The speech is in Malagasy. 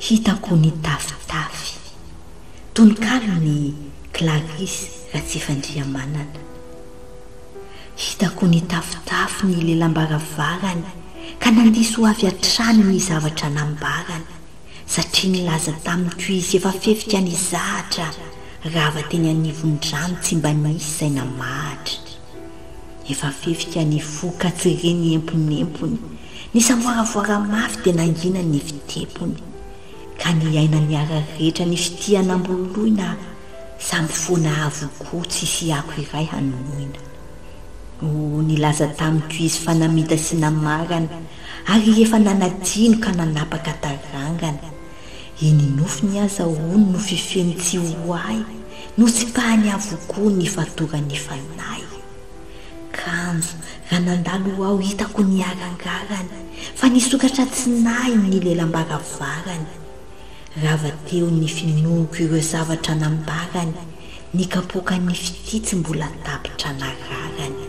hitako ny tafitafy tononkalo ny Clarisy Ratsifandriamanana. Hitako ny tafitafy ny lelam-baravarany ka nandiso avy hatrany ny zavatra nambarany satria nilaza tamin'ny toy izy efa fefika ny zahatra rava teny anivon-drano tsy mba nisy izay namahatra. Efa fefika ny foka tsy reny emponyempony ny samoaravoara mafy dia nangina ny fitepony ka ny aina ny ara rehetra ny fitiana amboloina samby foana avokoa tsy hisy ako iray hanonoina. Nilaza tamin'ny toy izy fa namita sy namarana ary efa nanadino ka nanapaka tarangana. Iny nofo ny aza hony no fifeny tsy hoay no tsy pahany avokoa ny fatorany fanay. Kanjo raha nandalo ao hitako ny arangarany fa nisokatra tsy nay ny lelam-baravarany. Rava teo ny finoko ireo zavatra nambarany ny kapoka ny fititsy mbola tapitra nararany.